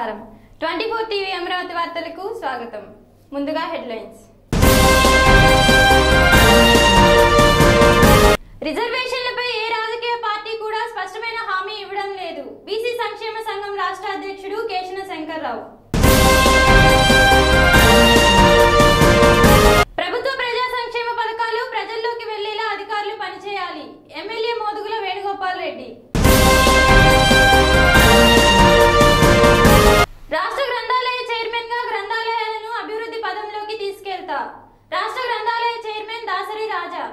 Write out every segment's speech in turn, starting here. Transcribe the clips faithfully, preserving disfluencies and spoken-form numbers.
నమస్కారం twenty four TV Amaravati వార్తలకు స్వాగతం. ముందుగా హెడ్లైన్స్. రిజర్వేషన్లపై ఏ రాజకీయ పార్టీ కూడా స్పష్టమైన హామీ ఇవ్వడం లేదు. బీసీ సంక్షేమ సంఘం రాష్ట్ర అధ్యక్షుడు కేశన శంకర్రావు. ప్రభుత్వ ప్రజా సంక్షేమ పథకాలు ప్రజల్లోకి వెళ్లేలా అధికారులు పనిచేయాలి. ఎమ్మెల్యే మోదుగుల వేణుగోపాల్ రెడ్డి. రాష్ట్ర గ్రంథాలయ చైర్మన్ గా గ్రంథాలయాలను అభివృద్ధి పదంలోకి తీసుకెళ్తా. రాష్ట్ర గ్రంథాలయ చైర్మన్ దాసరి రాజా.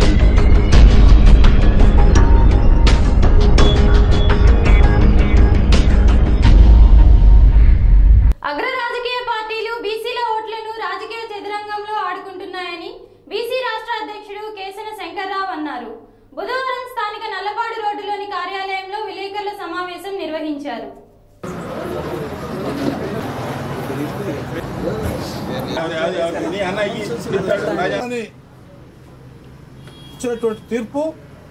అగ్ర రాజకీయ పార్టీలు బీసీల ఓట్లను రాజకీయ చదరంగంలో ఆడుకుంటున్నాయని బీసీ రాష్ట్ర అధ్యక్షుడు కేశన శంకర్రావు అన్నారు. బుధవారం స్థానిక నల్లపాడు రోడ్డులోని కార్యాలయంలో విలేకరుల సమావేశం నిర్వహించారు. ఇచ్చినటువంటి తీర్పు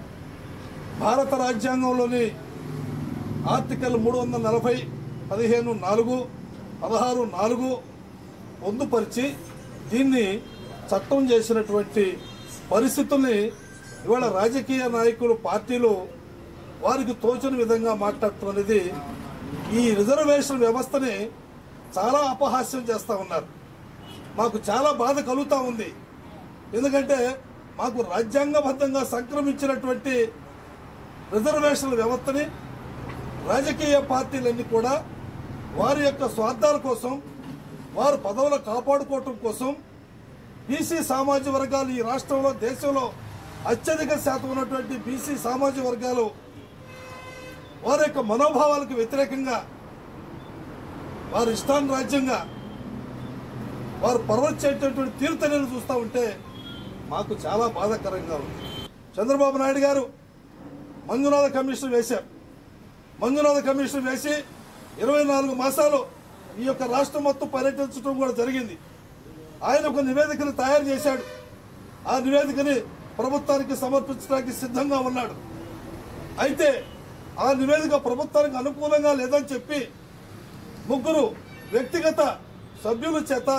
భారత రాజ్యాంగంలోని ఆర్టికల్ మూడు వందల నలభై పదిహేను నాలుగు పదహారు నాలుగు పొందుపరిచి దీన్ని చట్టం చేసినటువంటి పరిస్థితుల్ని ఇవాళ రాజకీయ నాయకులు పార్టీలు వారికి తోచిన విధంగా మాట్లాడుతున్నది ఈ రిజర్వేషన్ వ్యవస్థని చాలా అపహాస్యం చేస్తూ ఉన్నారు. మాకు చాలా బాధ కలుగుతూ ఉంది. ఎందుకంటే మాకు రాజ్యాంగబద్ధంగా సంక్రమించినటువంటి రిజర్వేషన్ల వ్యవస్థని రాజకీయ పార్టీలన్నీ కూడా వారి యొక్క స్వార్థాల కోసం, వారి పదవులు కాపాడుకోవటం కోసం బీసీ సామాజిక వర్గాలు ఈ రాష్ట్రంలో దేశంలో అత్యధిక శాతం ఉన్నటువంటి బీసీ సామాజిక వర్గాలు వారి యొక్క మనోభావాలకు వ్యతిరేకంగా వారి ఇష్టాన్ని రాజ్యంగా వారు పర్వచేటటువంటి తీర్థనీలు చూస్తూ ఉంటే మాకు చాలా బాధాకరంగా ఉంది. చంద్రబాబు నాయుడు గారు మంజునాథ కమిషన్ వేశారు. మంజునాథ కమిషన్ వేసి ఇరవై నాలుగు మాసాలు ఈ యొక్క రాష్ట్రం మొత్తం పర్యటించడం కూడా జరిగింది. ఆయన ఒక నివేదికను తయారు చేశాడు. ఆ నివేదికని ప్రభుత్వానికి సమర్పించడానికి సిద్ధంగా ఉన్నాడు. అయితే ఆ నివేదిక ప్రభుత్వానికి అనుకూలంగా లేదని చెప్పి ముగ్గురు వ్యక్తిగత సభ్యుల చేత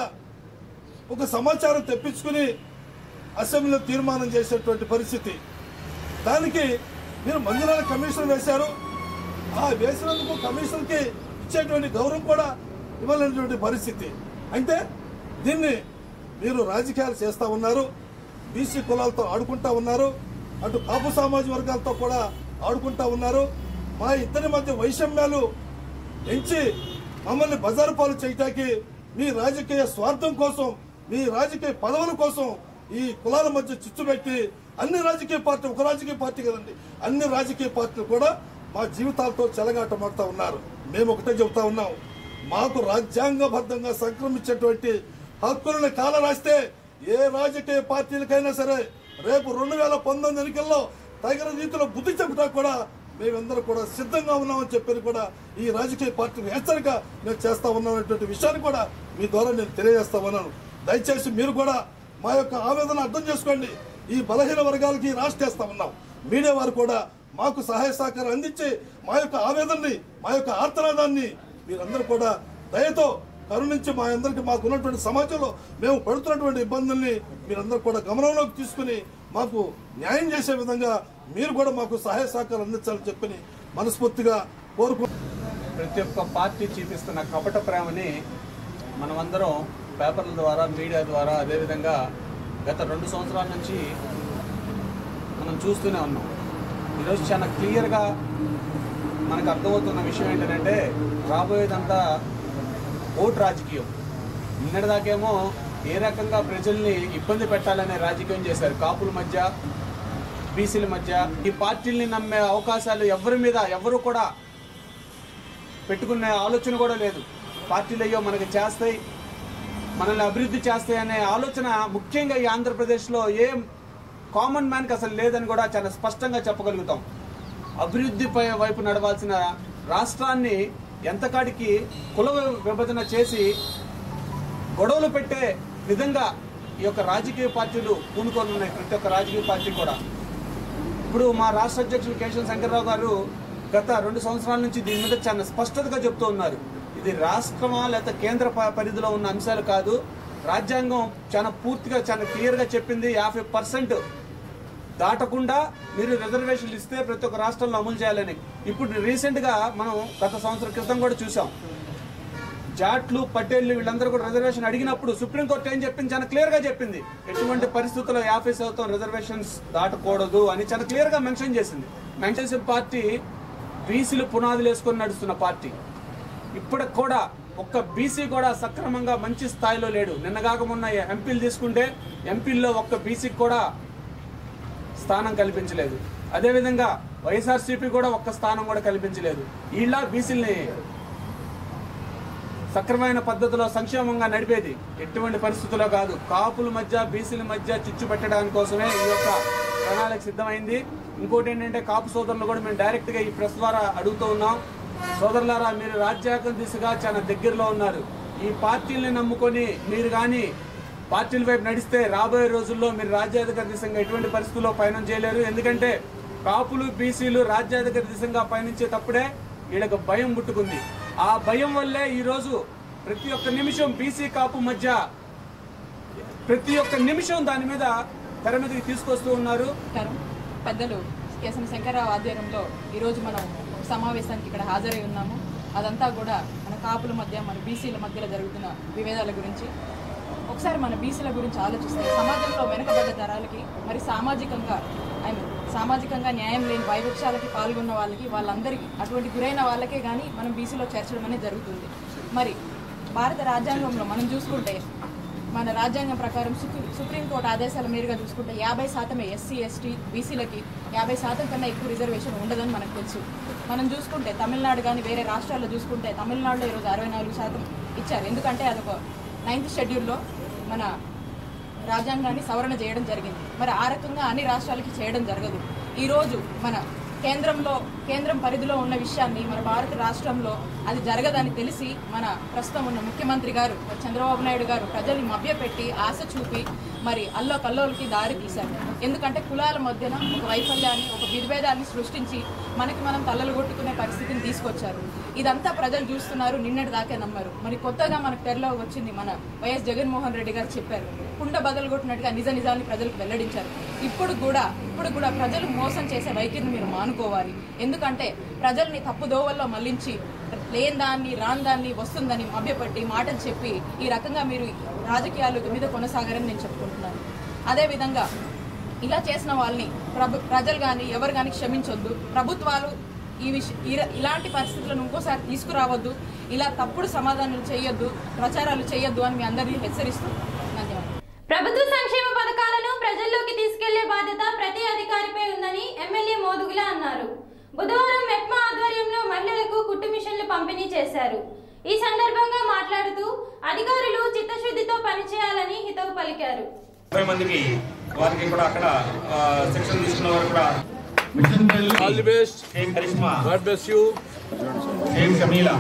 ఒక సమాచారం తెప్పించుకుని అసెంబ్లీలో తీర్మానం చేసేటువంటి పరిస్థితి. దానికి మీరు మంజునాథ కమిషన్ వేశారు. ఆ వేసినందుకు కమిషన్కి ఇచ్చేటువంటి గౌరవం కూడా ఇవ్వలేనటువంటి పరిస్థితి. అంటే దీన్ని మీరు రాజకీయాలు చేస్తూ ఉన్నారు. బీసీ కులాలతో ఆడుకుంటా ఉన్నారు. అటు కాపు సామాజిక వర్గాలతో కూడా ఆడుకుంటా ఉన్నారు. మా ఇద్దరి మధ్య వైషమ్యాలు పెంచి మమ్మల్ని బజారు పాలు చేయటానికి మీ రాజకీయ స్వార్థం కోసం, మీ రాజకీయ పదవుల కోసం ఈ కులాల మధ్య చిచ్చు పెట్టి అన్ని రాజకీయ పార్టీ ఒక రాజకీయ పార్టీ కదండి అన్ని రాజకీయ పార్టీలు కూడా మా జీవితాలతో చెలగాటమాడుతూ ఉన్నారు. మేము ఒకటే చెబుతా ఉన్నాం, మాకు రాజ్యాంగబద్ధంగా సంక్రమించేటువంటి హక్కులను కాల రాస్తే ఏ రాజకీయ పార్టీలకైనా సరే రేపు రెండు వేల పంతొమ్మిది ఎన్నికల్లో తగిన రీతిలో బుద్ధి చెబుతా కూడా మేమందరూ కూడా సిద్ధంగా ఉన్నామని చెప్పి కూడా ఈ రాజకీయ పార్టీని హెచ్చరిక మేము చేస్తా ఉన్నామనేటువంటి విషయాన్ని కూడా మీ ద్వారా నేను తెలియజేస్తా ఉన్నాను. దయచేసి మీరు కూడా మా యొక్క ఆవేదన అర్థం చేసుకోండి. ఈ బలహీన వర్గాలకి రాష్ట్రేస్తా ఉన్నాం. మీడియా వారు కూడా మాకు సహాయ సహకారం అందించి మా యొక్క ఆవేదనని, మా యొక్క ఆర్తనాదాన్ని మీరందరూ కూడా దయతో కరుణించి మా అందరికీ మాకు ఉన్నటువంటి సమాజంలో మేము పడుతున్నటువంటి ఇబ్బందుల్ని మీరందరూ కూడా గమనంలోకి తీసుకుని మాకు న్యాయం చేసే విధంగా మీరు కూడా మాకు సహాయ సహకారం అందించాలని చెప్పని మనస్ఫూర్తిగా కోరుకు. ప్రతి ఒక్క పార్టీ చూపిస్తున్న కపట ప్రేమని మనమందరం పేపర్ల ద్వారా, మీడియా ద్వారా, అదేవిధంగా గత రెండు సంవత్సరాల నుంచి మనం చూస్తూనే ఉన్నాం. ఈరోజు చాలా క్లియర్గా మనకు అర్థమవుతున్న విషయం ఏంటంటే రాబోయేదంతా ఓటు రాజకీయం. నిన్నటిదాకేమో ఏ రకంగా ప్రజల్ని ఇబ్బంది పెట్టాలనే రాజకీయం చేశారు. కాపుల మధ్య, బీసీల మధ్య ఈ పార్టీల్ని నమ్మే అవకాశాలు ఎవరి మీద ఎవరు కూడా పెట్టుకునే ఆలోచన కూడా లేదు. పార్టీలు అయ్యో మనకి చేస్తాయి, మనల్ని అభివృద్ధి చేస్తాయి అనే ఆలోచన ముఖ్యంగా ఈ ఆంధ్రప్రదేశ్లో ఏ కామన్ మ్యాన్కి అసలు లేదని కూడా చాలా స్పష్టంగా చెప్పగలుగుతాం. అభివృద్ధి వైపు నడవాల్సిన రాష్ట్రాన్ని ఎంతకాడికి కుల విభజన చేసి గొడవలు పెట్టే విధంగా ఈ యొక్క రాజకీయ పార్టీలు పూనుకొని ఉన్నాయి. ప్రతి ఒక్క రాజకీయ పార్టీ కూడా ఇప్పుడు మా రాష్ట్ర అధ్యక్షులు కేశన శంకర్రావు గారు గత రెండు సంవత్సరాల నుంచి దీని మీద చాలా స్పష్టతగా చెప్తూ ఉన్నారు. ఇది రాష్ట్రమా లేకపోతే కేంద్ర పరిధిలో ఉన్న అంశాలు కాదు. రాజ్యాంగం చాలా పూర్తిగా చాలా క్లియర్గా చెప్పింది, యాభై పర్సెంట్ దాటకుండా మీరు రిజర్వేషన్లు ఇస్తే ప్రతి ఒక్క రాష్ట్రంలో అమలు చేయాలని. ఇప్పుడు రీసెంట్గా మనం గత సంవత్సరం క్రితం కూడా చూసాం, జాట్లు పటేళ్లు వీళ్ళందరూ కూడా రిజర్వేషన్ అడిగినప్పుడు సుప్రీంకోర్టు ఏం చెప్పింది, చాలా క్లియర్గా చెప్పింది, ఎటువంటి పరిస్థితుల్లో యాభై శాతం రిజర్వేషన్స్ దాటకూడదు అని చాలా క్లియర్గా మెన్షన్ చేసింది. మెన్షన్ చేసిన పార్టీ బీసీలు పునాదులు వేసుకొని నడుస్తున్న పార్టీ. ఇప్పటికి కూడా ఒక్క బీసీ కూడా సక్రమంగా మంచి స్థాయిలో లేడు. నిన్నగాక మొన్న ఎంపీలు తీసుకుంటే ఎంపీల్లో ఒక్క బీసీకి కూడా స్థానం కల్పించలేదు. అదేవిధంగా వైఎస్ఆర్సీపీ కూడా ఒక్క స్థానం కూడా కల్పించలేదు. వీళ్ళ బీసీలని సక్రమైన పద్ధతిలో సంక్షేమంగా నడిపేది ఎటువంటి పరిస్థితుల్లో కాదు. కాపుల మధ్య బీసీల మధ్య చిచ్చు పెట్టడానికి కోసమే ఈ యొక్క ప్రణాళిక సిద్ధమైంది. ఇంకోటి ఏంటంటే కాపు సోదరులు కూడా మేము డైరెక్ట్గా ఈ ప్రెస్ ద్వారా అడుగుతూ ఉన్నాం, సోదరులారా మీరు రాజ్యాంగం దిశగా చాలా దగ్గరలో ఉన్నారు. ఈ పార్టీల్ని నమ్ముకొని మీరు కానీ పార్టీల వైపు నడిస్తే రాబోయే రోజుల్లో మీరు రాజ్యాధికార దిశగా ఎటువంటి పరిస్థితుల్లో పయనం చేయలేరు. ఎందుకంటే కాపులు బీసీలు రాజ్యాధికార దిశగా పయనించేటప్పుడే వీళ్ళకి భయం పుట్టుకుంది. ఆ భయం వల్లే ఈరోజు ప్రతి ఒక్క నిమిషం బీసీ కాపు మధ్య ప్రతి ఒక్క నిమిషం దాని మీద తెర మీదకి తీసుకొస్తూ ఉన్నారు. పెద్దలు కేశన శంకర్రావు ఆధ్వర్యంలో ఈరోజు మనం సమావేశానికి ఇక్కడ హాజరై ఉన్నాము. అదంతా కూడా మన కాపుల మధ్య మన బీసీల మధ్యలో జరుగుతున్న విభేదాల గురించి. ఒకసారి మన బీసీల గురించి ఆలోచిస్తే సమాజంలో వెనుకబడ్డ తరాలకి మరి సామాజికంగా ఐ మీన్ సామాజికంగా న్యాయం లేని వైవక్షాలకి పాల్గొన్న వాళ్ళకి వాళ్ళందరికీ అటువంటి గురైన వాళ్ళకే కానీ మనం బీసీలో చేర్చడం అనేది జరుగుతుంది. మరి భారత రాజ్యాంగంలో మనం చూసుకుంటే మన రాజ్యాంగం ప్రకారం సుప్రీంకోర్టు ఆదేశాల మేరగా చూసుకుంటే యాభై శాతమే ఎస్సీ ఎస్టీ బీసీలకి యాభై శాతం కన్నా ఎక్కువ రిజర్వేషన్ ఉండదని మనకు తెలుసు. మనం చూసుకుంటే తమిళనాడు కానీ వేరే రాష్ట్రాల్లో చూసుకుంటే తమిళనాడులో ఈరోజు అరవై నాలుగు శాతం ఇచ్చారు. ఎందుకంటే అదొక నైన్త్ షెడ్యూల్లో మన రాజ్యాంగాన్ని సవరణ చేయడం జరిగింది. మరి ఆ రకంగా అన్ని రాష్ట్రాలకి చేయడం జరగదు. ఈరోజు మన కేంద్రంలో కేంద్రం పరిధిలో ఉన్న విషయాన్ని మన భారత రాష్ట్రంలో అది జరగదని తెలిసి మన ప్రస్తుతం ఉన్న ముఖ్యమంత్రి గారు చంద్రబాబు నాయుడు గారు ప్రజల్ని మభ్యపెట్టి ఆశ చూపి మరి అల్లో కల్లోలకి దారి తీశారు. ఎందుకంటే కులాల మధ్యన ఒక వైఫల్యాన్ని ఒక విభేదాన్ని సృష్టించి మనకి మనం తల్లలు కొట్టుకునే పరిస్థితిని తీసుకొచ్చారు. ఇదంతా ప్రజలు చూస్తున్నారు, నిన్నటి దాకే నమ్మారు. మరి కొత్తగా మనకు తెరలో వచ్చింది మన వైఎస్ జగన్మోహన్ రెడ్డి గారు చెప్పారు, కుండ బదలు కొట్టినట్టుగా నిజ నిజాన్ని ప్రజలకు వెల్లడించారు. ఇప్పుడు కూడా ఇప్పుడు కూడా ప్రజలు మోసం చేసే వైఖరిని మీరు మానుకోవాలి. ఎందుకంటే ప్రజల్ని తప్పుదోవల్లో మళ్లించి లేని దాన్ని రాని దాన్ని వస్తుందని మభ్యపెట్టి మాటలు చెప్పి ఈ రకంగా మీరు రాజకీయాల మీద కొనసాగారని నేను చెప్పుకుంటున్నాను. అదేవిధంగా ఇలా చేసిన వాళ్ళని ప్రభు ప్రజలు కానీ ఎవరు కానీ క్షమించొద్దు. ప్రభుత్వాలు ఈ విష ఇలాంటి పరిస్థితులను ఇంకోసారి తీసుకురావద్దు, ఇలా తప్పుడు సమాధానాలు చేయొద్దు, ప్రచారాలు చేయొద్దు అని మీ అందరినీ హెచ్చరిస్తూ ధన్యవాదాలు. ప్రభుత్వ సంక్షేమ పథకాలను ప్రజల్లోకి తీసుకెళ్లే బాధ్యత ప్రతి అధికారిపై ఉందని ఎమ్మెల్యే మోదుగుల అన్నారు. బుధవారం మెప్మా ఆధ్వర్యంలో మహిళలకు కుట్టు మిషన్లు పంపిణీ చేశారు. ఈ సందర్భంగా మాట్లాడుతూ అధికారులు చిత్తశుద్ధితో పనిచేయాలని హితవు పలికారు. మందికి వారికి కూడా అక్కడ శిక్షణ తీసుకున్న వారు కూడా all the best. Sheikh Karishma, god bless you. Sheikh Shamila.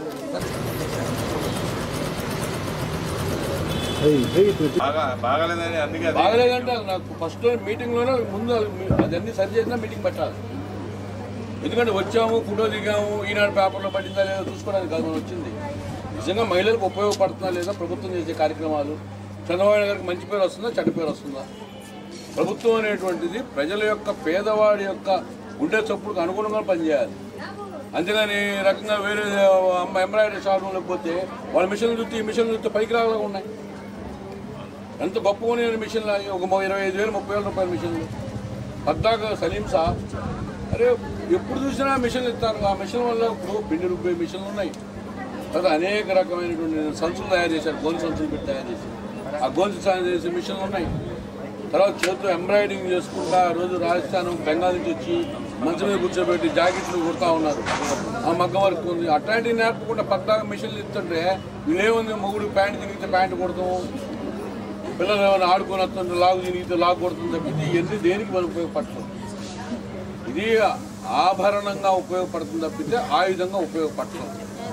బాగాలేదని అందుకే బాగలేదంటే నాకు ఫస్ట్ మీటింగ్ లోనే ముందు అదన్నీ సరి చేసినా మీటింగ్ పెట్టాలి. ఎందుకంటే వచ్చాము, ఫోటో దిగాము, ఈనాడు పేపర్లో పడిందా లేదా చూసుకోవడానికి కాదు మనం వచ్చింది. నిజంగా మహిళలకు ఉపయోగపడుతుందా లేదా ప్రభుత్వం చేసే కార్యక్రమాలు, చంద్రబాబు నాయుడు గారికి మంచి పేరు వస్తుందా చెడ్డ పేరు వస్తుందా? ప్రభుత్వం అనేటువంటిది ప్రజల యొక్క పేదవాడి యొక్క గుండె చప్పుడుకు అనుగుణంగా పనిచేయాలి. అంతేగాని రకంగా వేరే అమ్మ ఎంబ్రాయిడరీ షాప్లోకి పోతే వాళ్ళ మిషన్లు చూస్తే ఈ మిషన్లు చూస్తే పైకి రాగా ఉన్నాయి. ఎంత గొప్పగా మిషన్లు, ఒక ఇరవై ఐదు వేలు ముప్పై వేల రూపాయల మిషన్లు. పద్దాక సలీం సా అరే ఎప్పుడు చూసినా మిషన్లు ఇస్తారు. ఆ మిషన్ వల్ల ఇప్పుడు పిండి రుబ్బే మిషన్లు ఉన్నాయి. తర్వాత అనేక రకమైనటువంటి సంచులు తయారు చేశారు, గోను సంచులు పెట్టి తయారు చేశారు. ఆ గోను తయారు చేసే మిషన్లు ఉన్నాయి. తర్వాత చేతితో ఎంబ్రాయిడింగ్ చేసుకుంటా రోజు రాజస్థాన్ బెంగాల్ నుంచి వచ్చి మంచి మీద కూర్చోబెట్టి జాకెట్లు కుడతా ఉన్నారు. ఆ మగ్గం వర్క్ ఉంది. అట్లాంటివి నేర్పకుండా పద్దాక మిషన్లు ఇస్తుంటే వీళ్ళేముంది, మొగుడు ప్యాంటు తిరిగితే ప్యాంటు కొడతాము, పిల్లలు ఏమైనా ఆడుకొని వస్తుంటే లాగు తిరిగితే లాగు కొడుతుంది తప్పింది ఇవన్నీ దేనికి మనం ఉపయోగపడతాం. ఇది ఆభరణంగా ఉపయోగపడుతుంది తప్పితే ఆయుధంగా ఉపయోగపడతాం.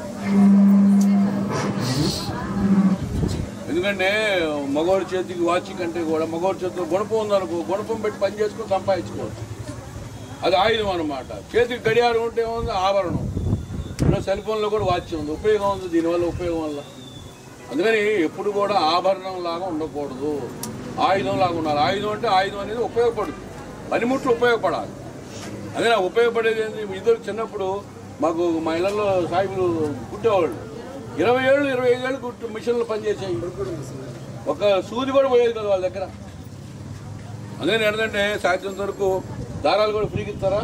ఎందుకంటే మగవాడి చేతికి వాచి కంటే కూడా మగవాడి చేతిలో గుణపం ఉందనుకో, గుణపం పెట్టి పని చేసుకొని సంపాదించుకోవచ్చు, అది ఆయుధం అనమాట. చేతికి గడియారం ఉంటే ఏముంది, ఆభరణం. సెల్ ఫోన్లో కూడా వాచ్ ఉంది, ఉపయోగం ఉంది దీనివల్ల, ఉపయోగం వల్ల. అందుకని ఎప్పుడు కూడా ఆభరణం లాగా ఉండకూడదు, ఆయుధం లాగా ఉండాలి. ఆయుధం అంటే ఆయుధం అనేది ఉపయోగపడుతుంది, పనిముట్లు ఉపయోగపడాలి. అదే ఉపయోగపడేది ఏంటి, ఇద్దరు చిన్నప్పుడు మాకు మా ఇళ్ళల్లో సాయిబులు కుట్టేవాళ్ళు, ఇరవై ఏళ్ళు ఇరవై ఐదు ఏళ్ళు కుట్టు మిషన్లు పనిచేసాయి, ఒక సూది కూడా పోయేది కదా వాళ్ళ దగ్గర. అందుకని ఏంటంటే సాధ్యంత వరకు దారాలు కూడా ఫ్రీకి ఇస్తారా,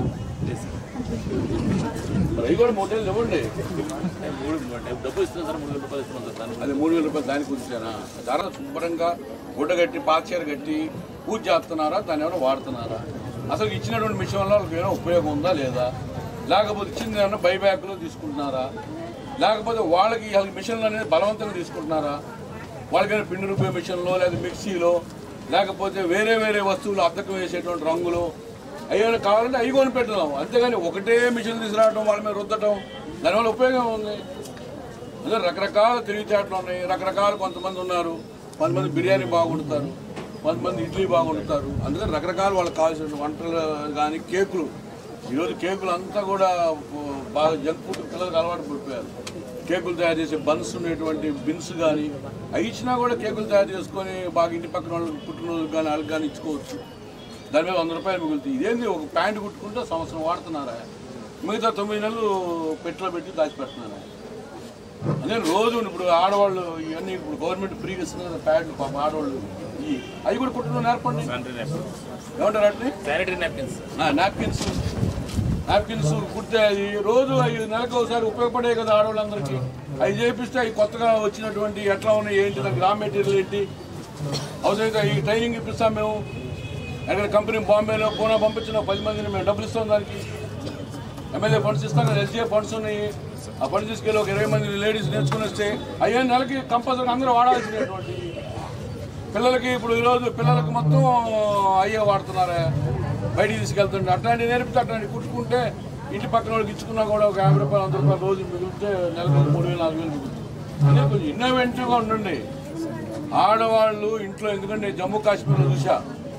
అవి కూడా మూడు వేలు ఇవ్వండి, డబ్బు ఇస్తున్నా సార్, మూడు వేల రూపాయలు ఇస్తున్నాం. అది మూడు వేల రూపాయలు దానికి కూర్చానా, దారాలు శుభ్రంగా గుడ్డ కట్టి పాచీర కట్టి పూజ చేస్తున్నారా, దాన్ని ఏమైనా వాడుతున్నారా, అసలు ఇచ్చినటువంటి మిషన్ వల్ల వాళ్ళకి ఏమైనా ఉపయోగం ఉందా లేదా, లేకపోతే ఇచ్చింది ఏమైనా బైబ్యాక్లో తీసుకుంటున్నారా, లేకపోతే వాళ్ళకి వాళ్ళకి మిషన్లు అనేది బలవంతంగా తీసుకుంటున్నారా, వాళ్ళకైనా పిండి రూపాయ మిషన్లో లేదా మిక్సీలో లేకపోతే వేరే వేరే వస్తువులు అద్దకం వేసేటువంటి రంగులు అవి కావాలంటే అవి కొని పెట్టడం, అంతేగాని ఒకటే మిషన్ తీసుకురావడం వాళ్ళ మీద రుద్దటం దానివల్ల ఉపయోగం ఉంది. అదే రకరకాల తెలివితేటలు ఉన్నాయి, రకరకాల కొంతమంది ఉన్నారు, కొంతమంది బిర్యానీ బాగుంటారు, కొంతమంది ఇడ్లీ బాగుంటారు, అందుకని రకరకాల వాళ్ళకి కావాల్సిన వంటలు కానీ కేకులు, ఈరోజు కేకులు అంతా కూడా బాగా జంక్ ఫుడ్ పిల్లలకు అలవాటు పడిపోయారు. కేకులు తయారు చేసే బన్స్ ఉండేటువంటి బిన్స్ కానీ అవి ఇచ్చినా కూడా కేకులు తయారు చేసుకొని బాగా ఇంటి పక్కన వాళ్ళకి పుట్టినరోజు కానీ వాళ్ళకి కానీ ఇచ్చుకోవచ్చు, దాని మీద వంద రూపాయలు మిగులుతాయి. ఇదేంటి ఒక ప్యాంటు కుట్టుకుంటే సంవత్సరం వాడుతున్నారా, మిగతా తొమ్మిది నెలలు పెట్టిలో పెట్టి దాచిపెడుతున్నారా. అదే రోజు ఇప్పుడు ఆడవాళ్ళు ఇవన్నీ ఇప్పుడు గవర్నమెంట్ ఫ్రీగా ఇస్తుంది కదా ప్యాంట్లు, పాప ఆడవాళ్ళు ఇవి అవి కూడా కుట్టడం నేర్పండి. ఏమంటారు అంటే శానిటరీ నాప్కిన్స్, నాప్కిన్స్ నాప్కిన్స్ కుడితే అది రోజు అవి నెలకు ఒకసారి ఉపయోగపడే కదా ఆడవాళ్ళందరికీ. అవి చేపిస్తే అవి కొత్తగా వచ్చినటువంటి ఎట్లా ఉన్నాయి ఏంటి, దానికి రా మెటీరియల్ ఏంటి, అవసరమైతే ఈ ట్రైనింగ్ ఇప్పిస్తాం మేము. ఎక్కడ కంపెనీ బాంబేలో పూనా పంపించిన పది మందిని మేము డబ్బులు ఇస్తాం, దానికి ఎమ్మెల్యే ఫండ్స్ ఇస్తాం కదా, ఎస్జీఏ ఫండ్స్ ఉన్నాయి, ఆ ఫండ్స్ తీసుకెళ్ళి ఒక ఇరవై మంది లేడీస్ నేర్చుకుని వస్తే అయ్యే నెలకి కంపల్సరీ అందరూ వాడాల్సినటువంటి. పిల్లలకి ఇప్పుడు ఈరోజు పిల్లలకు మొత్తం అయ్యే వాడుతున్నారా, బయటికి తీసుకెళ్తుంటే అట్లాంటివి నేర్పితే అట్లాంటివి కుట్టుకుంటే ఇంటి పక్కన వాళ్ళకి ఇచ్చుకున్నా కూడా ఒక యాభై రూపాయలు వంద రూపాయలు రోజు మిగిలితే నెలకు మూడు వేలు నాలుగు వేలు మిగులుతుంది. అదే కొంచెం ఇన్నోవేటివ్గా ఉండండి ఆడవాళ్ళు ఇంట్లో. ఎందుకంటే జమ్మూ కాశ్మీర్లో చూసా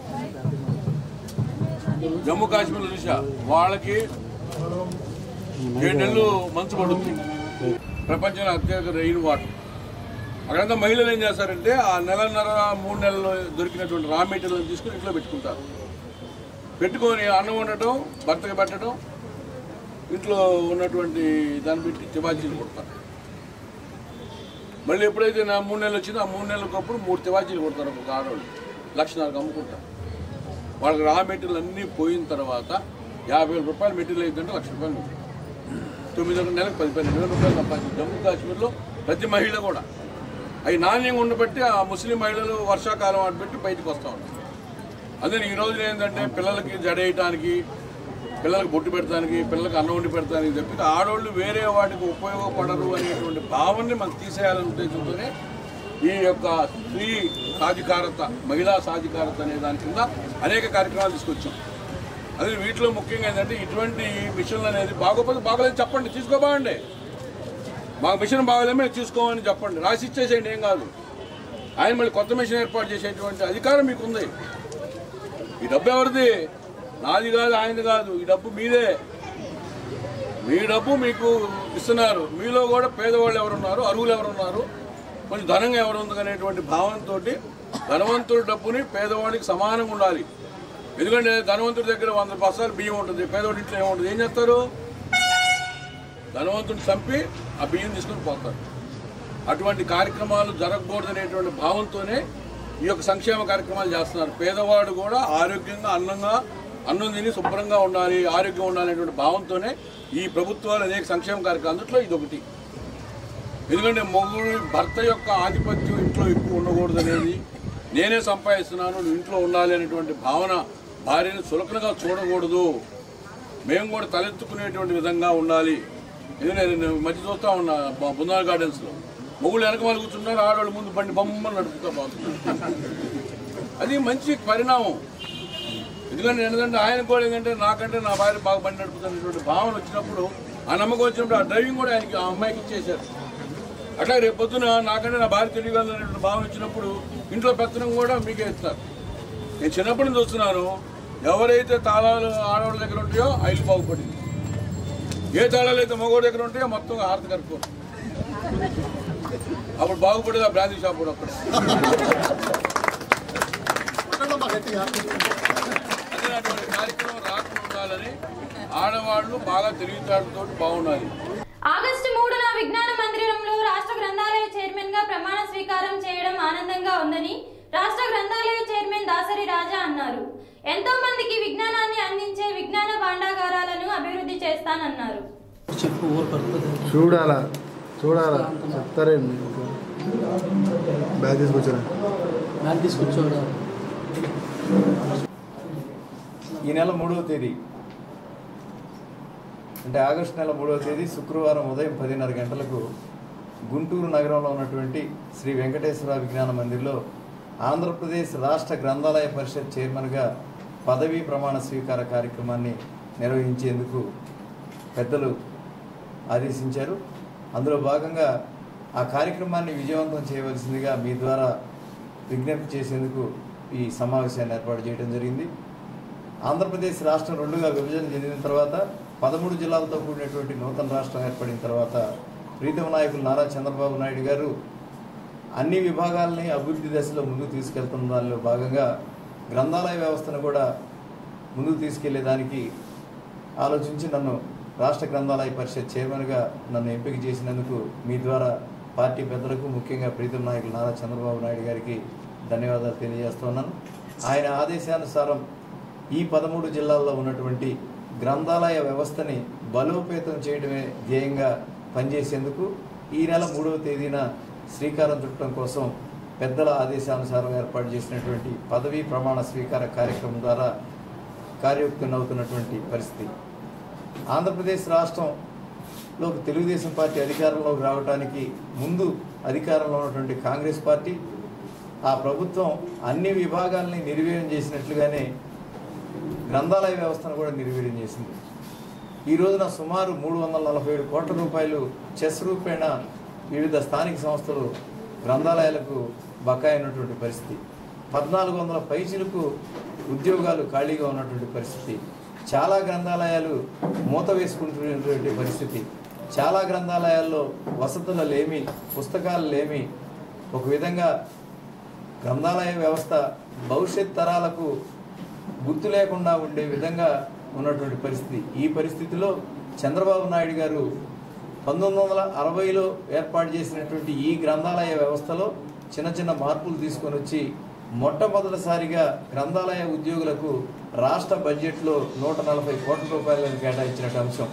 జమ్మూ కాశ్మీర్లో చూసా వాళ్ళకి ఏడు నెలలు మంచు పడుతుంది, ప్రపంచంలో అత్యధిక రెయిన్ వాటర్. అక్కడంతా మహిళలు ఏం చేస్తారంటే ఆ నెలన్నర మూడు నెలలు దొరికినటువంటి రా మెటీరియల్ తీసుకుని ఇంట్లో పెట్టుకుంటారు, పెట్టుకొని అన్నం వండటం, భర్తకి పెట్టడం, ఇంట్లో ఉన్నటువంటి దాన్ని పెట్టి తివాచీలు కొడతారు. మళ్ళీ ఎప్పుడైతే నా మూడు నెలలు వచ్చిందో ఆ మూడు నెలలకు అప్పుడు మూడు తివాచీలు కొడతారు ఒక ఆడవాళ్ళు, లక్షన్నరకు అమ్ముకుంటారు. వాళ్ళకి రా మెటీరియల్ అన్నీ పోయిన తర్వాత యాభై వేల రూపాయలు మెటీరియల్ అయిందంటే లక్ష రూపాయలు తొమ్మిది ఒక నెలకు పది పన్నెండు వేల రూపాయలు సంపాదించి జమ్మూ కాశ్మీర్లో ప్రతి మహిళ కూడా అవి నాణ్యంగా ఉండబట్టి ఆ ముస్లిం మహిళలు వర్షాకాలం ఆడబెట్టి బయటకు వస్తూ ఉంటారు. అదే ఈ రోజున ఏంటంటే పిల్లలకి జడేయటానికి, పిల్లలకు బొట్టు పెడతానికి, పిల్లలకు అన్నం వండి పెడతానికి తప్పితే ఆడవాళ్ళు వేరే వాటికి ఉపయోగపడరు అనేటువంటి భావాన్ని మనకు తీసేయాలనే ఉద్దేశంతోనే ఈ యొక్క స్త్రీ సాధికారత, మహిళా సాధికారత అనే దాని కింద అనేక కార్యక్రమాలు తీసుకొచ్చాం. అదే వీటిలో ముఖ్యంగా ఏంటంటే ఇటువంటి మిషన్లు అనేది బాగోపోతే బాగోలేదు చెప్పండి, తీసుకోబాగండి. మాకు మిషన్ బాగోలేమో మేము తీసుకోమని చెప్పండి, రాసి ఇచ్చేసేయండి, ఏం కాదు. ఆయన మళ్ళీ కొత్త మిషన్ ఏర్పాటు చేసేటువంటి అధికారం మీకుంది. ఈ డబ్బు ఎవరిది? నాది కాదు, ఆయనది కాదు, ఈ డబ్బు మీదే. మీ డబ్బు మీకు ఇస్తున్నారు. మీలో కూడా పేదవాళ్ళు ఎవరున్నారు, అరువులు ఎవరున్నారు, కొంచెం ధనంగా ఎవరు ఉంది అనేటువంటి భావంతో ధనవంతుడి డబ్బుని పేదవాడికి సమానంగా ఉండాలి. ఎందుకంటే ధనవంతుడి దగ్గర వంద బస్తాలు బియ్యం ఉంటుంది, పేదవాడి ఇంట్లో ఏముంటుంది, ఏం చేస్తారు? ధనవంతుడిని చంపి ఆ బియ్యం తీసుకొని పోతారు. అటువంటి కార్యక్రమాలు జరగకూడదు అనేటువంటి భావంతోనే ఈ యొక్క సంక్షేమ కార్యక్రమాలు చేస్తున్నారు. పేదవాడు కూడా ఆరోగ్యంగా అన్నంగా అన్నం తిని శుభ్రంగా ఉండాలి, ఆరోగ్యం ఉండాలనేటువంటి భావంతోనే ఈ ప్రభుత్వాలు అనేక సంక్షేమ కార్యక్రమాలు, అందులో ఇది ఒకటి. ఎందుకంటే మొగుడు భర్త యొక్క ఆధిపత్యం ఇంట్లో ఎక్కువ ఉండకూడదు అనేది, నేనే సంపాదిస్తున్నాను నువ్వు ఇంట్లో ఉండాలి అనేటువంటి భావన, భార్యను చులకనగా చూడకూడదు, మేము కూడా తలెత్తుకునేటువంటి విధంగా ఉండాలి. ఎందుకంటే నేను మధ్య చూస్తూ ఉన్నా బృందావన్ గార్డెన్స్లో మొగుళ్ళు వెనక వాళ్ళు కూర్చున్నారు, ఆడవాళ్ళు ముందు బండి బొమ్మలు నడుపుతూ పోతున్నారు. అది మంచి పరిణామం. ఎందుకంటే ఏంటంటే ఆయన కూడా ఏంటంటే నాకంటే నా భార్య బాగా బండి నడుపుతున్నటువంటి భావన వచ్చినప్పుడు, ఆ నమ్మకం వచ్చినప్పుడు ఆ డ్రైవింగ్ కూడా ఆయనకి ఆ అమ్మాయికి ఇచ్చేశారు. అట్లా రేపు పొద్దున నాకంటే నా భార్య తెలియగలనేటువంటి భావన వచ్చినప్పుడు ఇంట్లో పెత్తనం కూడా మీకే ఇస్తారు. నేను చిన్నప్పటి నుంచి చూస్తున్నాను, ఎవరైతే తాళాలు ఆడవాళ్ళ దగ్గర ఉంటాయో ఐదు బాగుపడింది. ఏ తాళాలు అయితే మగవాడి దగ్గర ఉంటే మొత్తం హారతి కలుపుకో, అప్పుడు బాగుపడేది ఆ బ్రాందీ షాప్ కూడా అక్కడ. అటువంటి కార్యక్రమం రాకుండా ఉండాలని ఆడవాళ్ళు బాగా తెలివితేటలతో బాగుండాలి. ఆగస్టు మూడున విజ్ఞాన మందిరంలో రాష్ట్ర గ్రంథాలయ చైర్మన్ గా ప్రమాణ స్వీకారం చేయడం ఆనందంగా ఉందని రాష్ట్ర గ్రంథాలయ చైర్మన్ దాసరి రాజా అన్నారు. ఎంతో మందికి విజ్ఞానాన్ని అందించే విజ్ఞాన భాండాగారాలను అభివృద్ధి చేస్తానన్నారు. చూడాలా చూడాలా చెప్తారండి. బ్యాగ్ తీసుకొచ్చారా? బ్యాగ్ తీసుకొచ్చాడా? ఈ నెల మూడవ తేదీ అంటే ఆగస్టు నెల మూడవ తేదీ శుక్రవారం ఉదయం పదిన్నర గంటలకు గుంటూరు నగరంలో ఉన్నటువంటి శ్రీ వెంకటేశ్వర విజ్ఞాన మందిర్లో ఆంధ్రప్రదేశ్ రాష్ట్ర గ్రంథాలయ పరిషత్ చైర్మన్గా పదవీ ప్రమాణ స్వీకార కార్యక్రమాన్ని నిర్వహించేందుకు పెద్దలు ఆదేశించారు. అందులో భాగంగా ఆ కార్యక్రమాన్ని విజయవంతం చేయవలసిందిగా మీ ద్వారా విజ్ఞప్తి చేసేందుకు ఈ సమావేశాన్ని ఏర్పాటు చేయడం జరిగింది. ఆంధ్రప్రదేశ్ రాష్ట్రం రెండుగా విభజన చెందిన తర్వాత పదమూడు జిల్లాలతో కూడినటువంటి నూతన రాష్ట్రం ఏర్పడిన తర్వాత ప్రీతమ నాయకులు నారా చంద్రబాబు నాయుడు గారు అన్ని విభాగాలని అభివృద్ధి దశలో ముందుకు తీసుకెళ్తున్న దానిలో భాగంగా గ్రంథాలయ వ్యవస్థను కూడా ముందుకు తీసుకెళ్లేదానికి ఆలోచించి నన్ను రాష్ట్ర గ్రంథాలయ పరిషత్ చైర్మన్గా నన్ను ఎంపిక చేసినందుకు మీ ద్వారా పార్టీ పెద్దలకు ముఖ్యంగా ప్రీతమ నాయకులు నారా చంద్రబాబు నాయుడు గారికి ధన్యవాదాలు తెలియజేస్తున్నాను. ఆయన ఆదేశానుసారం ఈ పదమూడు జిల్లాల్లో ఉన్నటువంటి గ్రంథాలయ వ్యవస్థని బలోపేతం చేయడమే ధ్యేయంగా పనిచేసేందుకు ఈ నెల మూడవ తేదీన శ్రీకారం చుట్టడం కోసం పెద్దల ఆదేశానుసారం ఏర్పాటు చేసినటువంటి పదవీ ప్రమాణ స్వీకార కార్యక్రమం ద్వారా కార్యోక్తున్నవుతున్నటువంటి పరిస్థితి. ఆంధ్రప్రదేశ్ రాష్ట్రంలో తెలుగుదేశం పార్టీ అధికారంలోకి రావడానికి ముందు అధికారంలో ఉన్నటువంటి కాంగ్రెస్ పార్టీ ఆ ప్రభుత్వం అన్ని విభాగాల్ని నిర్వీర్యం చేసినట్లుగానే గ్రంథాలయ వ్యవస్థను కూడా నిర్వీర్యం చేసింది. ఈ రోజున సుమారు మూడు వందల నలభై ఏడు కోట్ల రూపాయలు చెస్ రూపేణ వివిధ స్థానిక సంస్థలు గ్రంథాలయాలకు బకాయి ఉన్నటువంటి పరిస్థితి. పద్నాలుగు వందల పైచిలకు ఉద్యోగాలు ఖాళీగా ఉన్నటువంటి పరిస్థితి. చాలా గ్రంథాలయాలు మూత వేసుకుంటున్నటువంటి పరిస్థితి. చాలా గ్రంథాలయాల్లో వసతులు లేమి, పుస్తకాలు లేమి, ఒక విధంగా గ్రంథాలయ వ్యవస్థ భవిష్యత్ తరాలకు గుర్తు లేకుండా ఉండే విధంగా ఉన్నటువంటి పరిస్థితి. ఈ పరిస్థితిలో చంద్రబాబు నాయుడు గారు పంతొమ్మిది వందల అరవైలో ఏర్పాటు చేసినటువంటి ఈ గ్రంథాలయ వ్యవస్థలో చిన్న చిన్న మార్పులు తీసుకొని వచ్చి మొట్టమొదటిసారిగా గ్రంథాలయ ఉద్యోగులకు రాష్ట్ర బడ్జెట్లో నూట నలభై కోట్ల రూపాయలను కేటాయించినట్టు అంశం.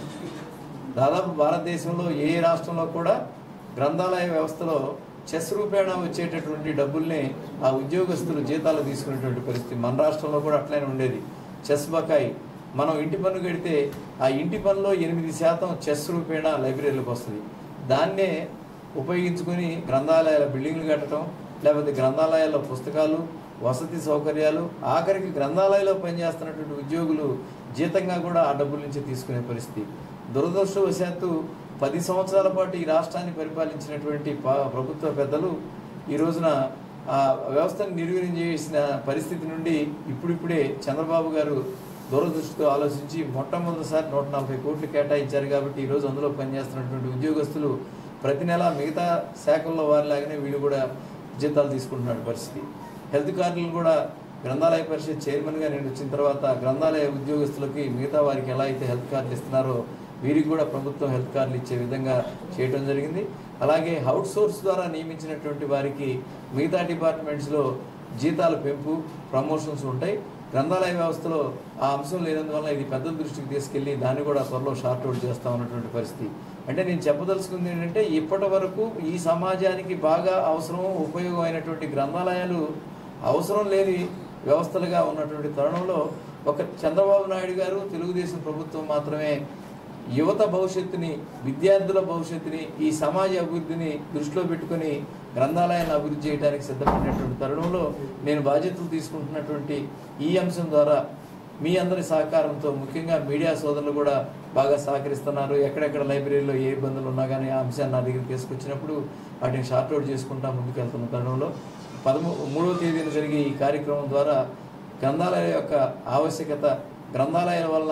దాదాపు భారతదేశంలో ఏ రాష్ట్రంలో కూడా గ్రంథాలయ వ్యవస్థలో చెస్ రూపేణ వచ్చేటటువంటి డబ్బుల్ని ఆ ఉద్యోగస్తులు జీతాలు తీసుకునేటువంటి పరిస్థితి. మన రాష్ట్రంలో కూడా అట్లనే ఉండేది. చెస్ బకాయి మనం ఇంటి పన్ను కడితే ఆ ఇంటి పన్నులో ఎనిమిది శాతం చెస్ రూపేణ లైబ్రరీలకు వస్తుంది. దాన్నే ఉపయోగించుకొని గ్రంథాలయాల బిల్డింగ్లు కట్టడం, లేకపోతే గ్రంథాలయాల్లో పుస్తకాలు, వసతి సౌకర్యాలు, ఆఖరికి గ్రంథాలయంలో పనిచేస్తున్నటువంటి ఉద్యోగులు జీతంగా కూడా ఆ డబ్బుల నుంచి తీసుకునే పరిస్థితి. దురదృష్టవశాత్తు పది సంవత్సరాల పాటు ఈ రాష్ట్రాన్ని పరిపాలించినటువంటి ప్రభుత్వ పెద్దలు ఈ రోజున ఆ వ్యవస్థను నిర్వీర్యం చేసిన పరిస్థితి నుండి ఇప్పుడిప్పుడే చంద్రబాబు గారు దూరదృష్టితో ఆలోచించి మొట్టమొదటిసారి నూట నలభై కోట్లు కేటాయించారు. కాబట్టి ఈరోజు అందులో పనిచేస్తున్నటువంటి ఉద్యోగస్తులు ప్రతి నెల మిగతా శాఖల్లో వారిలాగానే వీళ్ళు కూడా జీతాలు తీసుకుంటున్న పరిస్థితి. హెల్త్ కార్డులు కూడా గ్రంథాలయ పరిషత్ చైర్మన్గా నేను వచ్చిన తర్వాత గ్రంథాలయ ఉద్యోగస్తులకి మిగతా వారికి ఎలా అయితే హెల్త్ కార్డులు ఇస్తున్నారో వీరికి కూడా ప్రభుత్వం హెల్త్ కార్డులు ఇచ్చే విధంగా చేయడం జరిగింది. అలాగే అవుట్ సోర్స్ ద్వారా నియమించినటువంటి వారికి మిగతా డిపార్ట్మెంట్స్లో జీతాల పెంపు, ప్రమోషన్స్ ఉంటాయి. గ్రంథాలయ వ్యవస్థలో ఆ అంశం లేనందువల్ల ఇది పెద్ద దృష్టికి తీసుకెళ్లి దాన్ని కూడా త్వరలో షార్ట్ అవుట్ చేస్తా ఉన్నటువంటి పరిస్థితి. అంటే నేను చెప్పదలుచుకుంది ఏంటంటే ఇప్పటి వరకు ఈ సమాజానికి బాగా అవసరం ఉపయోగమైనటువంటి గ్రంథాలయాలు అవసరం లేని వ్యవస్థలుగా ఉన్నటువంటి తరుణంలో ఒక చంద్రబాబు నాయుడు గారు, తెలుగుదేశం ప్రభుత్వం మాత్రమే యువత భవిష్యత్తుని, విద్యార్థుల భవిష్యత్తుని, ఈ సమాజ అభివృద్ధిని దృష్టిలో పెట్టుకుని గ్రంథాలయాన్ని అభివృద్ధి చేయడానికి సిద్ధపడినటువంటి తరుణంలో నేను బాధ్యతలు తీసుకుంటున్నటువంటి ఈ అంశం ద్వారా మీ అందరి సహకారంతో, ముఖ్యంగా మీడియా సోదరులు కూడా బాగా సహకరిస్తున్నారు. ఎక్కడెక్కడ లైబ్రరీలో ఏ ఇబ్బందులు ఉన్నా కానీ ఆ అంశాన్ని నా దగ్గరికి తీసుకొచ్చినప్పుడు వాటిని షార్ట్అవుట్ చేసుకుంటా ముందుకెళ్తున్న తరుణంలో పదమూ మూడవ తేదీన జరిగే ఈ కార్యక్రమం ద్వారా గ్రంథాలయాల యొక్క ఆవశ్యకత, గ్రంథాలయాల వల్ల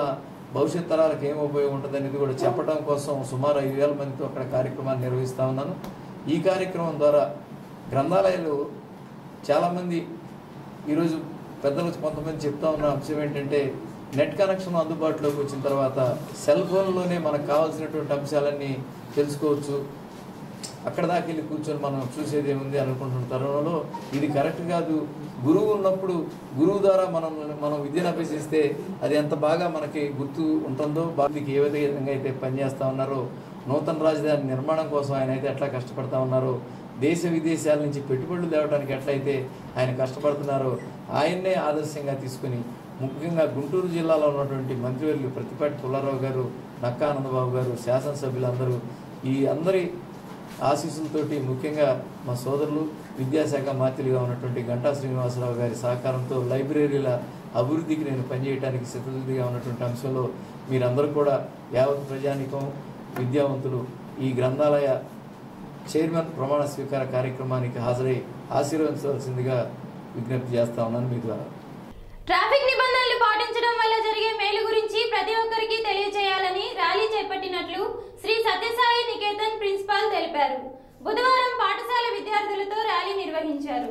భవిష్యత్ తరాలకు ఏం ఉపయోగం ఉంటుంది అనేది కూడా చెప్పడం కోసం సుమారు ఐదు వేల మందితో అక్కడ కార్యక్రమాన్ని నిర్వహిస్తూ ఉన్నాను. ఈ కార్యక్రమం ద్వారా గ్రంథాలయాలు చాలామంది ఈరోజు పెద్దలు కొంతమంది చెప్తా ఉన్న అంశం ఏంటంటే నెట్ కనెక్షన్ అందుబాటులోకి వచ్చిన తర్వాత సెల్ ఫోన్లోనే మనకు కావాల్సినటువంటి అంశాలన్నీ తెలుసుకోవచ్చు, అక్కడ దాకా వెళ్ళి కూర్చొని మనం చూసేది ఏముంది అనుకుంటున్న తరుణంలో ఇది కరెక్ట్ కాదు. గురువు ఉన్నప్పుడు గురువు ద్వారా మనం మనం విద్యను అభ్యసిస్తే అది ఎంత బాగా మనకి గుర్తు ఉంటుందో, బాధ్యతకి ఏ విధంగా అయితే పనిచేస్తూ ఉన్నారో, నూతన రాజధాని నిర్మాణం కోసం ఆయన అయితే ఎట్లా కష్టపడతా ఉన్నారో, దేశ విదేశాల నుంచి పెట్టుబడులు తేవడానికి ఎట్లయితే ఆయన కష్టపడుతున్నారో ఆయన్నే ఆదర్శంగా తీసుకుని ముఖ్యంగా గుంటూరు జిల్లాలో ఉన్నటువంటి మంత్రివర్యులు ప్రతిపాటి పుల్లారావు గారు, నక్కా ఆనందబాబు గారు, శాసనసభ్యులందరూ ఈ అందరి ఆశీస్సులతోటి ముఖ్యంగా మా సోదరులు విద్యాశాఖ మంత్రిగా ఉన్నటువంటి గంటా శ్రీనివాసరావు గారి సహకారంతో లైబ్రరీల అభివృద్ధికి నేను పనిచేయడానికి సిద్ధంగా ఉన్నటువంటి అంశంలో మీరందరూ కూడా యావత్ ప్రజానికం విద్యావంతులు ఈ గ్రంథాలయ చైర్మన్ ప్రమాణ స్వీకార కార్యక్రమానికి హాజరై ఆశీర్వదించవలసిందిగా విజ్ఞప్తి చేస్తా ఉన్నాను మీ ద్వారా. ట్రాఫిక్ నిబంధనలు పాటించడం వల్ల జరిగే మేలు గురించి ప్రతి ఒక్కరికి తెలియజేయాలని ర్యాలీ చేపట్టినట్లు శ్రీ సత్యసాయి నికేతన్ ప్రిన్సిపాల్ తెలిపారు. బుధవారం పాఠశాల విద్యార్థులతో ర్యాలీ నిర్వహించారు.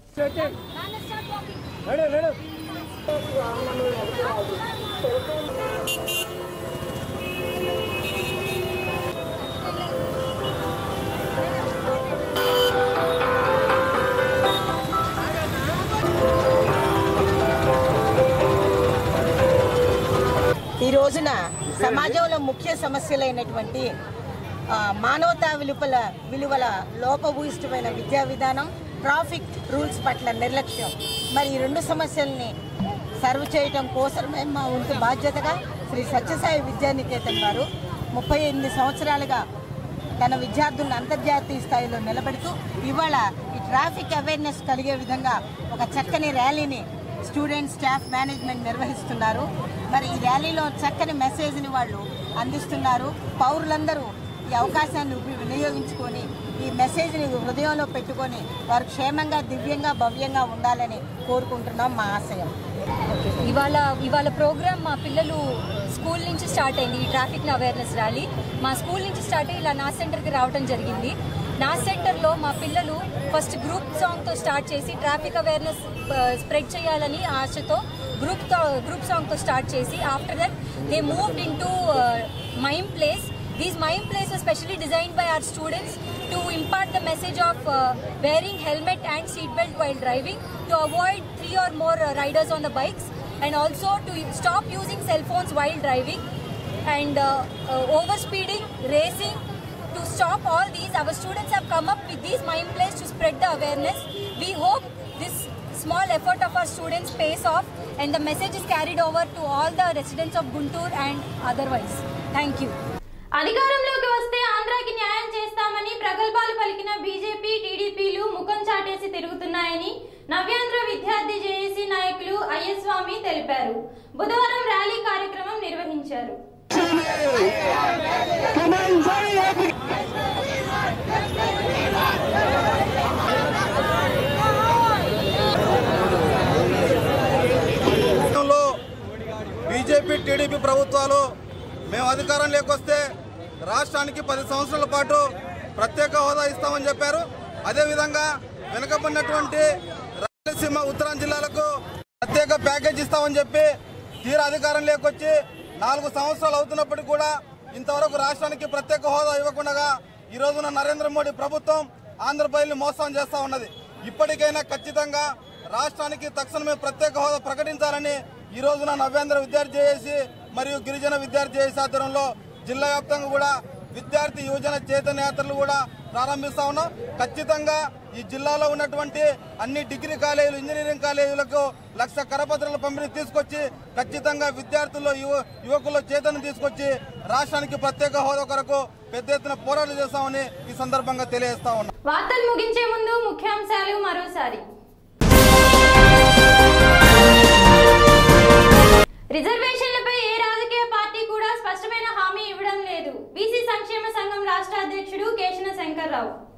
ఈ రోజున సమాజంలో ముఖ్య సమస్యలైనటువంటి మానవతా విలువల విలువల లోపభూయిష్టమైన విద్యా విధానం, ట్రాఫిక్ రూల్స్ పట్ల నిర్లక్ష్యం, మరి ఈ రెండు సమస్యల్ని సర్వ్ చేయటం కోసమే మా వంతు బాధ్యతగా శ్రీ సత్యసాయి విద్యానికేతన్ వారు ముప్పై ఎనిమిది సంవత్సరాలుగా తన విద్యార్థులను అంతర్జాతీయ స్థాయిలో నిలబెడుతూ ఇవాళ ఈ ట్రాఫిక్ అవేర్నెస్ కలిగే విధంగా ఒక చక్కని ర్యాలీని స్టూడెంట్స్, స్టాఫ్, మేనేజ్మెంట్ నిర్వహిస్తున్నారు. మరి ఈ ర్యాలీలో చక్కని మెసేజ్ని వాళ్ళు అందిస్తున్నారు. పౌరులందరూ ఈ అవకాశాన్ని వినియోగించుకొని ఈ మెసేజ్ని హృదయంలో పెట్టుకొని వారు క్షేమంగా, దివ్యంగా, భవ్యంగా ఉండాలని కోరుకుంటున్నాం. మా ఆశయం. ఇవాళ ఇవాళ ప్రోగ్రామ్ మా పిల్లలు స్కూల్ నుంచి స్టార్ట్ అయింది. ఈ ట్రాఫిక్ అవేర్నెస్ ర్యాలీ మా స్కూల్ నుంచి స్టార్ట్ అయ్యి ఇలా నా సెంటర్కి రావడం జరిగింది. నా సెంటర్లో మా పిల్లలు ఫస్ట్ గ్రూప్ సాంగ్తో స్టార్ట్ చేసి ట్రాఫిక్ అవేర్నెస్ స్ప్రెడ్ చేయాలని ఆశతో గ్రూప్తో గ్రూప్ సాంగ్తో స్టార్ట్ చేసి after that they moved in to mime place. These mime plays are specially designed by our students to impart the message of uh, wearing helmet and seat belt while driving, to avoid three or more uh, riders on the bikes, and also to stop using cell phones while driving, and uh, uh, overspeeding, racing. To stop all these, our students have come up with these mime plays to spread the awareness. We hope this small effort of our students pays off and the message is carried over to all the residents of Guntur and otherwise. Thank you. అధికారంలోకి వస్తే ఆంధ్రాకి న్యాయం చేస్తామని ప్రగల్భాలు పలికిన BJP, టీడీపీలు ముఖం చాటేసి తిరుగుతున్నాయని నవ్యాంధ్ర విద్యార్థి JAC నాయకులు అయ్యస్వామి తెలిపారు. బుధవారం ర్యాలీ కార్యక్రమం నిర్వహించారు. బీజేపీ, టీడీపీ ప్రభుత్వాలు మేము అధికారం లేకొస్తే రాష్ట్రానికి పది సంవత్సరాల పాటు ప్రత్యేక హోదా ఇస్తామని చెప్పారు. అదేవిధంగా వెనుకబడినటువంటి రాయలసీమ, ఉత్తరాంధ్ర జిల్లాలకు ప్రత్యేక ప్యాకేజ్ ఇస్తామని చెప్పి తీరా అధికారం లేకొచ్చి నాలుగు సంవత్సరాలు అవుతున్నప్పటికీ కూడా ఇంతవరకు రాష్ట్రానికి ప్రత్యేక హోదా ఇవ్వకుండా ఈ రోజున నరేంద్ర మోడీ ప్రభుత్వం ఆంధ్రప్రదేశ్ని మోసం చేస్తూ ఉన్నది. ఇప్పటికైనా ఖచ్చితంగా రాష్ట్రానికి తక్షణమే ప్రత్యేక హోదా ప్రకటించాలని ఈ రోజున నవ్యాంధ్ర విద్యార్థి జేఏసీ మరియు గిరిజన విద్యార్థి జేఏసీ ఆధ్వర్యంలో జిల్లా వ్యాప్తంగా కూడా విద్యార్థి యువజన చైతన్య యాత్రలు కూడా ప్రారంభిస్తా ఉన్నాం. ఖచ్చితంగా ఈ జిల్లాలో ఉన్నటువంటి అన్ని డిగ్రీ కాలేజీలు, ఇంజనీరింగ్ కాలేజీలకు లక్ష కరపత్రాల పంపిణీ తీసుకొచ్చి ఖచ్చితంగా విద్యార్థుల్లో యువకుల్లో చైతన్యం తీసుకొచ్చి రాష్ట్రానికి ప్రత్యేక హోదా కొరకు పెద్ద ఎత్తున పోరాటం చేస్తామని ఈ సందర్భంగా తెలియజేస్తా ఉన్నాం. వార్తలు ముగించే ముందు ముఖ్యాంశాలు మరోసారి. రిజర్వేషన్లపై ఏ రాజకీయ పార్టీ కూడా స్పష్టమైన హామీ ఇవ్వడం లేదు. బీసీ సంక్షేమ సంఘం రాష్ట్ర అధ్యక్షుడు కేశన శంకర్రావు.